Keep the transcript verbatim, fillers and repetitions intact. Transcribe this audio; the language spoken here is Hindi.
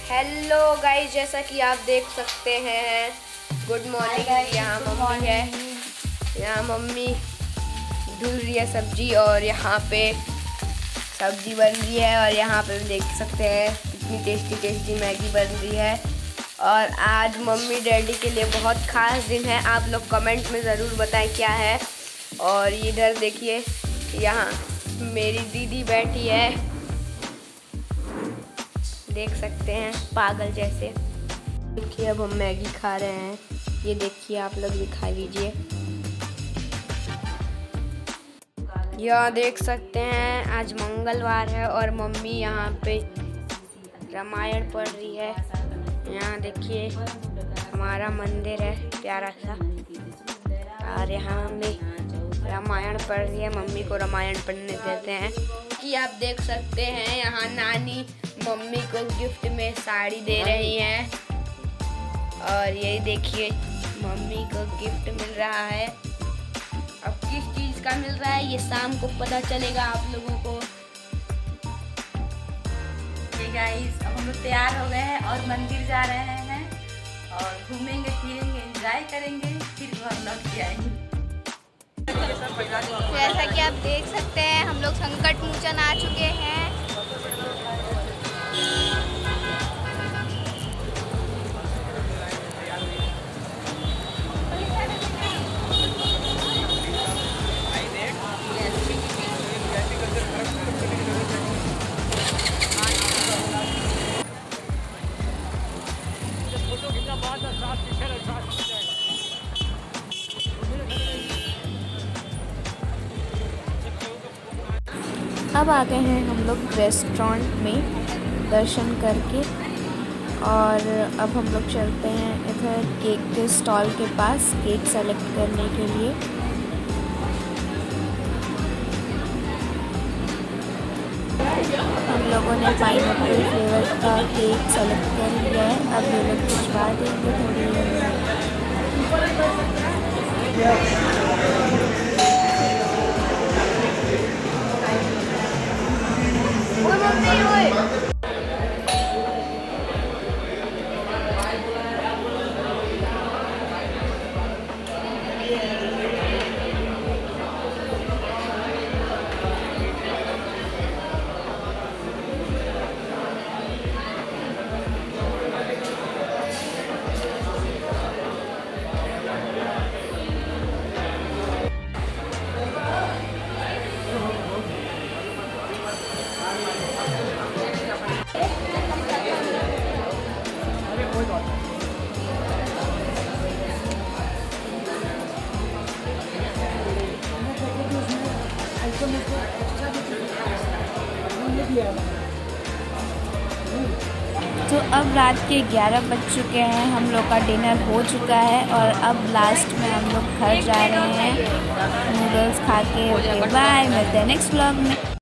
हेलो गाइस, जैसा कि आप देख सकते हैं, गुड मॉर्निंग। यहाँ मम्मी है, यहाँ मम्मी धुल रही है सब्जी और यहाँ पे सब्जी बन रही है। और यहाँ पे देख सकते हैं कितनी टेस्टी टेस्टी मैगी बन रही है। और आज मम्मी डैडी के लिए बहुत ख़ास दिन है। आप लोग कमेंट में ज़रूर बताएं क्या है। और इधर देखिए, यहाँ मेरी दीदी बैठी है, देख सकते हैं पागल जैसे। देखिए अब हम मैगी खा रहे हैं, ये देखिए आप लोग भी खा लीजिए। यहाँ देख सकते हैं आज मंगलवार है और मम्मी यहाँ पे रामायण पढ़ रही है। यहाँ देखिए हमारा मंदिर है प्यारा सा, और यहाँ मम्मी रामायण पढ़ रही है। मम्मी को रामायण पढ़ने देते हैं। कि आप देख सकते हैं यहाँ नानी मम्मी को गिफ्ट में साड़ी दे रही हैं। और ये देखिए मम्मी को गिफ्ट मिल रहा है। अब किस चीज़ का मिल रहा है ये शाम को पता चलेगा आप लोगों को। ये गाइस, अब हम लोग तैयार हो गए हैं और मंदिर जा रहे हैं और घूमेंगे फिरेंगे, एंजॉय करेंगे, फिर घर लौट के आएंगे। जैसा कि आप देख सकते हैं हम लोग संकट मोचन आ चुके हैं। अब आ गए हैं हम लोग रेस्टोरेंट में दर्शन करके। और अब हम लोग चलते हैं इधर केक के स्टॉल के पास केक सेलेक्ट करने के लिए। हम लोगों ने पाइनएप्पल फ्लेवर का केक सेलेक्ट कर लिया है। अब ये लोग भिजवा देंगे थोड़ी देर में। तो अब रात के ग्यारह बज चुके हैं, हम लोग का डिनर हो चुका है और अब लास्ट में हम लोग घर जा रहे हैं नूडल्स खा के। ओके बाय, मिलते हैं नेक्स्ट व्लॉग में।